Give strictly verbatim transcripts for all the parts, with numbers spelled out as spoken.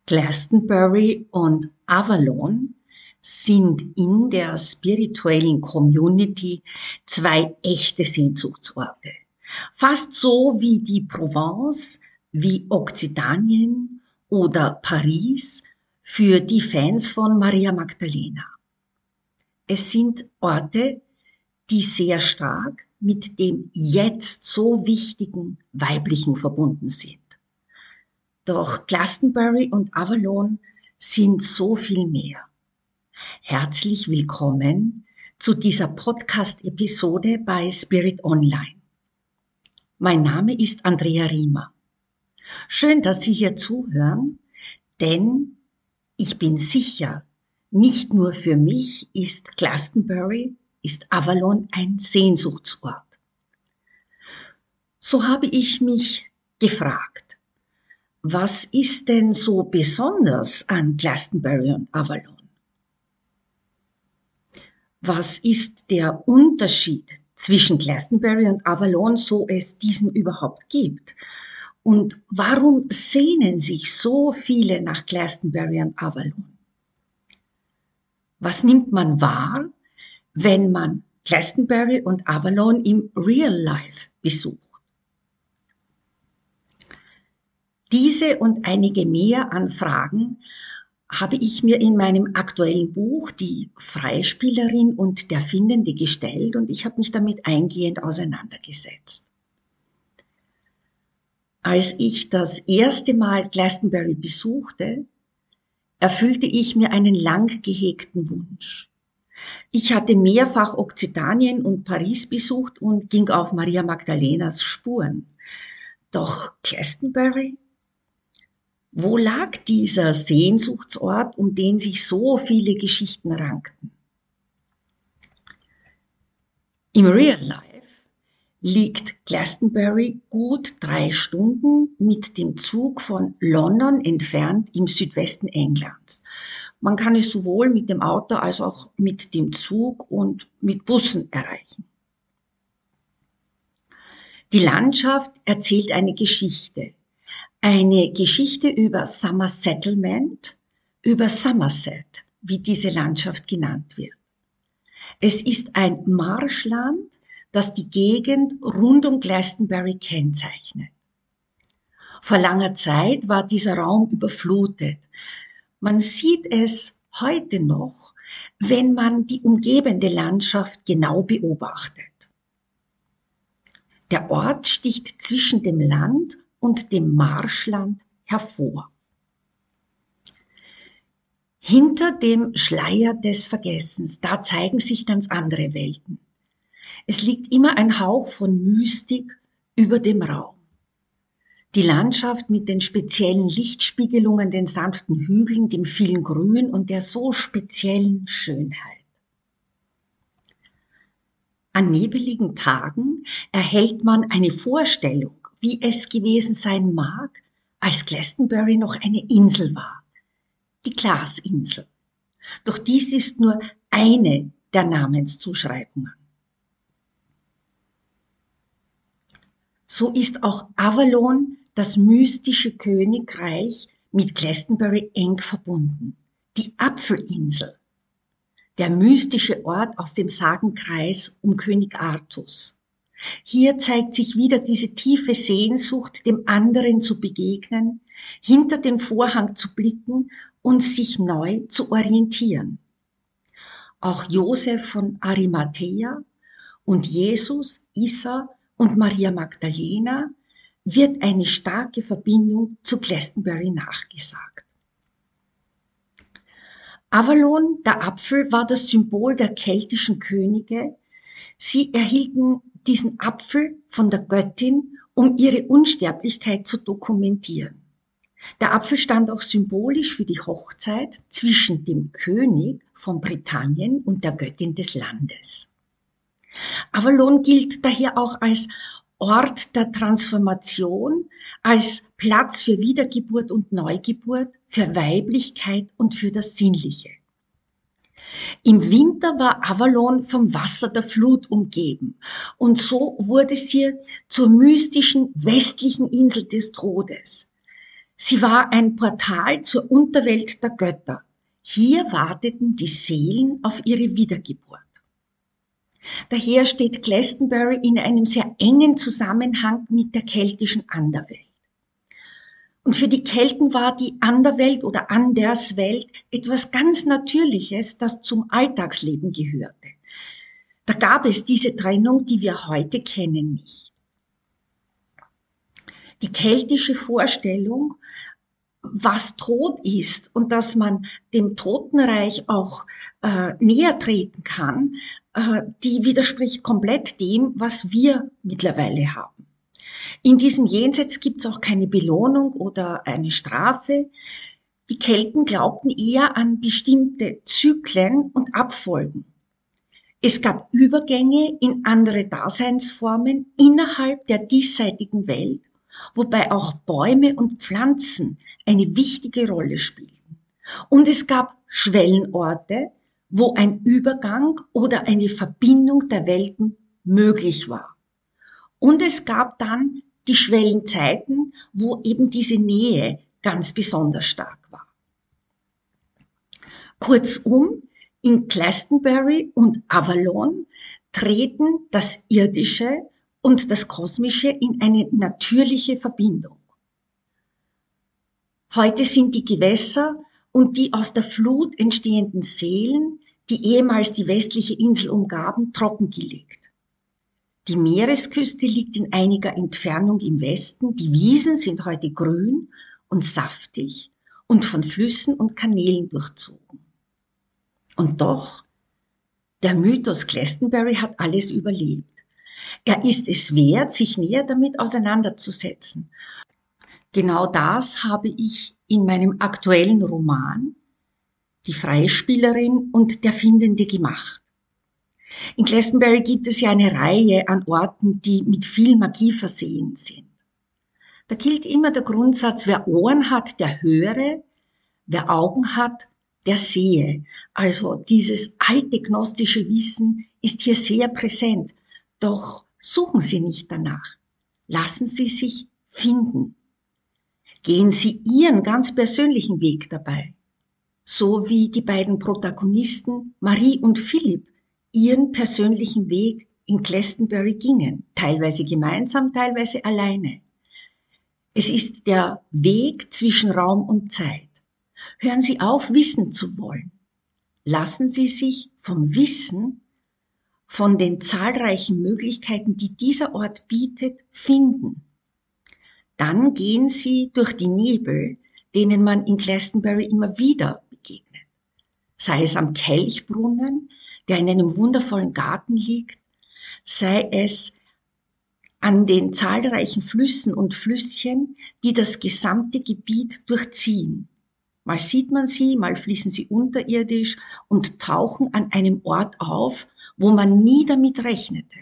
Glastonbury und Avalon sind in der spirituellen Community zwei echte Sehnsuchtsorte. Fast so wie die Provence, wie Okzitanien oder Paris für die Fans von Maria Magdalena. Es sind Orte, die sehr stark mit dem jetzt so wichtigen Weiblichen verbunden sind. Doch Glastonbury und Avalon sind so viel mehr. Herzlich willkommen zu dieser Podcast-Episode bei Spirit Online. Mein Name ist Andrea Riemer. Schön, dass Sie hier zuhören, denn ich bin sicher, nicht nur für mich ist Glastonbury, ist Avalon ein Sehnsuchtsort. So habe ich mich gefragt, was ist denn so besonders an Glastonbury und Avalon? Was ist der Unterschied zwischen Glastonbury und Avalon, so es diesen überhaupt gibt? Und warum sehnen sich so viele nach Glastonbury und Avalon? Was nimmt man wahr, wenn man Glastonbury und Avalon im Real Life besucht? Diese und einige mehr Anfragen habe ich mir in meinem aktuellen Buch Die Freispielerin und der Findende gestellt und ich habe mich damit eingehend auseinandergesetzt. Als ich das erste Mal Glastonbury besuchte, erfüllte ich mir einen lang gehegten Wunsch. Ich hatte mehrfach Okzitanien und Paris besucht und ging auf Maria Magdalenas Spuren. Doch Glastonbury? Wo lag dieser Sehnsuchtsort, um den sich so viele Geschichten rankten? Im Real Life liegt Glastonbury gut drei Stunden mit dem Zug von London entfernt im Südwesten Englands. Man kann es sowohl mit dem Auto als auch mit dem Zug und mit Bussen erreichen. Die Landschaft erzählt eine Geschichte. Eine Geschichte über Summer Settlement, über Somerset, wie diese Landschaft genannt wird. Es ist ein Marschland, das die Gegend rund um Glastonbury kennzeichnet. Vor langer Zeit war dieser Raum überflutet. Man sieht es heute noch, wenn man die umgebende Landschaft genau beobachtet. Der Ort sticht zwischen dem Land und dem Marschland hervor. Hinter dem Schleier des Vergessens, da zeigen sich ganz andere Welten. Es liegt immer ein Hauch von Mystik über dem Raum. Die Landschaft mit den speziellen Lichtspiegelungen, den sanften Hügeln, dem vielen Grün und der so speziellen Schönheit. An nebeligen Tagen erhält man eine Vorstellung, wie es gewesen sein mag, als Glastonbury noch eine Insel war, die Glasinsel. Doch dies ist nur eine der Namenszuschreibungen. So ist auch Avalon, das mystische Königreich, mit Glastonbury eng verbunden. Die Apfelinsel, der mystische Ort aus dem Sagenkreis um König Artus. Hier zeigt sich wieder diese tiefe Sehnsucht, dem anderen zu begegnen, hinter den Vorhang zu blicken und sich neu zu orientieren. Auch Josef von Arimathea und Jesus, Isa und Maria Magdalena wird eine starke Verbindung zu Glastonbury nachgesagt. Avalon, der Apfel, war das Symbol der keltischen Könige. Sie erhielten diesen Apfel von der Göttin, um ihre Unsterblichkeit zu dokumentieren. Der Apfel stand auch symbolisch für die Hochzeit zwischen dem König von Britannien und der Göttin des Landes. Avalon gilt daher auch als Ort der Transformation, als Platz für Wiedergeburt und Neugeburt, für Weiblichkeit und für das Sinnliche. Im Winter war Avalon vom Wasser der Flut umgeben und so wurde sie zur mystischen westlichen Insel des Todes. Sie war ein Portal zur Unterwelt der Götter. Hier warteten die Seelen auf ihre Wiedergeburt. Daher steht Glastonbury in einem sehr engen Zusammenhang mit der keltischen Anderwelt. Und für die Kelten war die Anderwelt oder Anderswelt etwas ganz Natürliches, das zum Alltagsleben gehörte. Da gab es diese Trennung, die wir heute kennen, nicht. Die keltische Vorstellung, was Tod ist und dass man dem Totenreich auch äh, näher treten kann, äh, die widerspricht komplett dem, was wir mittlerweile haben. In diesem Jenseits gibt es auch keine Belohnung oder eine Strafe. Die Kelten glaubten eher an bestimmte Zyklen und Abfolgen. Es gab Übergänge in andere Daseinsformen innerhalb der diesseitigen Welt, wobei auch Bäume und Pflanzen eine wichtige Rolle spielten. Und es gab Schwellenorte, wo ein Übergang oder eine Verbindung der Welten möglich war. Und es gab dann die Schwellenzeiten, wo eben diese Nähe ganz besonders stark war. Kurzum, in Glastonbury und Avalon treten das Irdische und das Kosmische in eine natürliche Verbindung. Heute sind die Gewässer und die aus der Flut entstehenden Seelen, die ehemals die westliche Insel umgaben, trockengelegt. Die Meeresküste liegt in einiger Entfernung im Westen, die Wiesen sind heute grün und saftig und von Flüssen und Kanälen durchzogen. Und doch, der Mythos Glastonbury hat alles überlebt. Er ist es wert, sich näher damit auseinanderzusetzen. Genau das habe ich in meinem aktuellen Roman Die Freispielerin und der Findende gemacht. In Glastonbury gibt es ja eine Reihe an Orten, die mit viel Magie versehen sind. Da gilt immer der Grundsatz, wer Ohren hat, der höre, wer Augen hat, der sehe. Also dieses alte gnostische Wissen ist hier sehr präsent. Doch suchen Sie nicht danach. Lassen Sie sich finden. Gehen Sie Ihren ganz persönlichen Weg dabei. So wie die beiden Protagonisten Marie und Philipp ihren persönlichen Weg in Glastonbury gingen. Teilweise gemeinsam, teilweise alleine. Es ist der Weg zwischen Raum und Zeit. Hören Sie auf, wissen zu wollen. Lassen Sie sich vom Wissen, von den zahlreichen Möglichkeiten, die dieser Ort bietet, finden. Dann gehen Sie durch die Nebel, denen man in Glastonbury immer wieder begegnet. Sei es am Kelchbrunnen, der in einem wundervollen Garten liegt, sei es an den zahlreichen Flüssen und Flüsschen, die das gesamte Gebiet durchziehen. Mal sieht man sie, mal fließen sie unterirdisch und tauchen an einem Ort auf, wo man nie damit rechnete.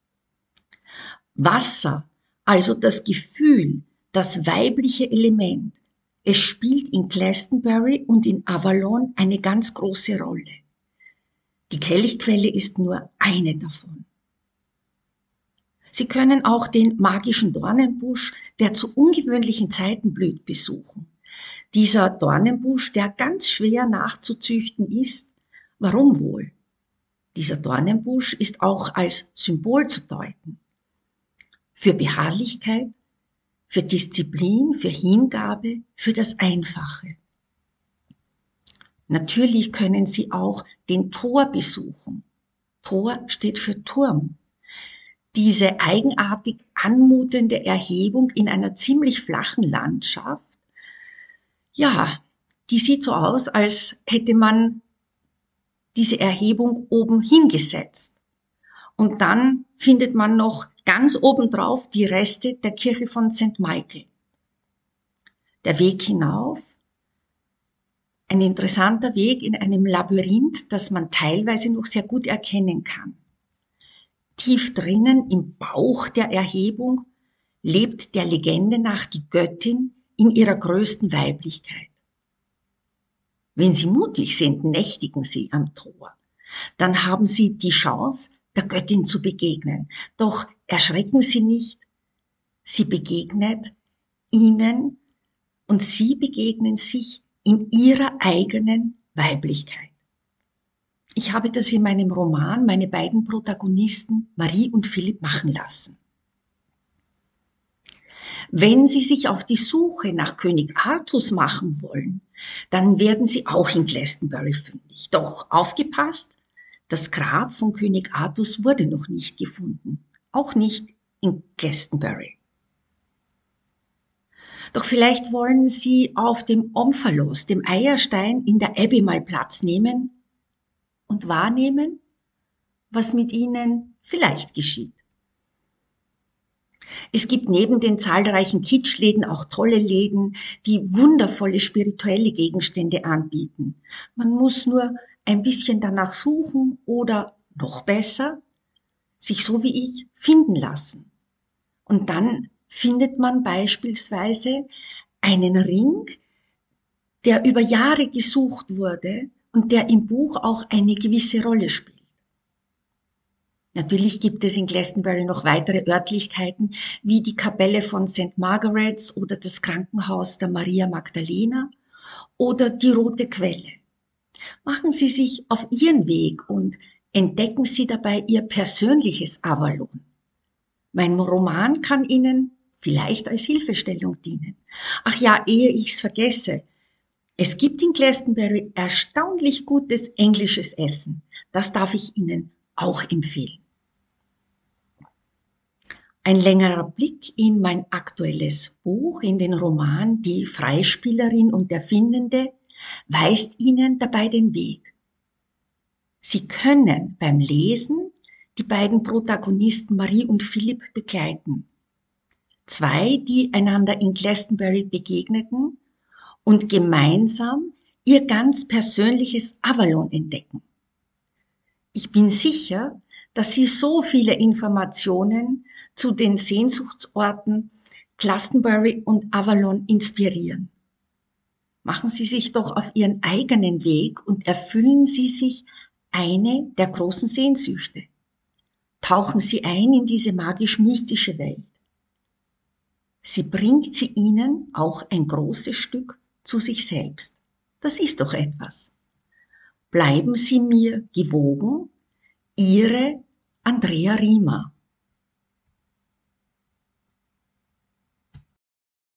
Wasser, also das Gefühl, das weibliche Element, es spielt in Glastonbury und in Avalon eine ganz große Rolle. Die Kelchquelle ist nur eine davon. Sie können auch den magischen Dornenbusch, der zu ungewöhnlichen Zeiten blüht, besuchen. Dieser Dornenbusch, der ganz schwer nachzuzüchten ist. Warum wohl? Dieser Dornenbusch ist auch als Symbol zu deuten. Für Beharrlichkeit, für Disziplin, für Hingabe, für das Einfache. Natürlich können Sie auch den Tor besuchen. Tor steht für Turm. Diese eigenartig anmutende Erhebung in einer ziemlich flachen Landschaft, ja, die sieht so aus, als hätte man diese Erhebung oben hingesetzt. Und dann findet man noch ganz obendrauf die Reste der Kirche von Sankt Michael. Der Weg hinauf, ein interessanter Weg in einem Labyrinth, das man teilweise noch sehr gut erkennen kann. Tief drinnen im Bauch der Erhebung lebt der Legende nach die Göttin in ihrer größten Weiblichkeit. Wenn Sie mutig sind, nächtigen Sie am Tor. Dann haben Sie die Chance, der Göttin zu begegnen. Doch erschrecken Sie nicht. Sie begegnet Ihnen und sie begegnen sich in ihrer eigenen Weiblichkeit. Ich habe das in meinem Roman meine beiden Protagonisten Marie und Philipp machen lassen. Wenn Sie sich auf die Suche nach König Artus machen wollen, dann werden Sie auch in Glastonbury fündig. Doch aufgepasst, das Grab von König Artus wurde noch nicht gefunden, auch nicht in Glastonbury. Doch vielleicht wollen Sie auf dem Omphalos, dem Eierstein in der Abbey mal Platz nehmen und wahrnehmen, was mit Ihnen vielleicht geschieht. Es gibt neben den zahlreichen Kitschläden auch tolle Läden, die wundervolle spirituelle Gegenstände anbieten. Man muss nur ein bisschen danach suchen oder, noch besser, sich so wie ich finden lassen. Und dann findet man beispielsweise einen Ring, der über Jahre gesucht wurde und der im Buch auch eine gewisse Rolle spielt. Natürlich gibt es in Glastonbury noch weitere Örtlichkeiten, wie die Kapelle von Sankt Margaret's oder das Krankenhaus der Maria Magdalena oder die Rote Quelle. Machen Sie sich auf Ihren Weg und entdecken Sie dabei Ihr persönliches Avalon. Mein Roman kann Ihnen vielleicht als Hilfestellung dienen. Ach ja, ehe ich's vergesse, es gibt in Glastonbury erstaunlich gutes englisches Essen. Das darf ich Ihnen auch empfehlen. Ein längerer Blick in mein aktuelles Buch, in den Roman Die Freispielerin und der Findende, weist Ihnen dabei den Weg. Sie können beim Lesen die beiden Protagonisten Marie und Philipp begleiten. Zwei, die einander in Glastonbury begegneten und gemeinsam ihr ganz persönliches Avalon entdecken. Ich bin sicher, dass Sie so viele Informationen zu den Sehnsuchtsorten Glastonbury und Avalon inspirieren. Machen Sie sich doch auf Ihren eigenen Weg und erfüllen Sie sich eine der großen Sehnsüchte. Tauchen Sie ein in diese magisch-mystische Welt. Sie bringt sie Ihnen auch ein großes Stück zu sich selbst. Das ist doch etwas. Bleiben Sie mir gewogen, Ihre Andrea Riemer.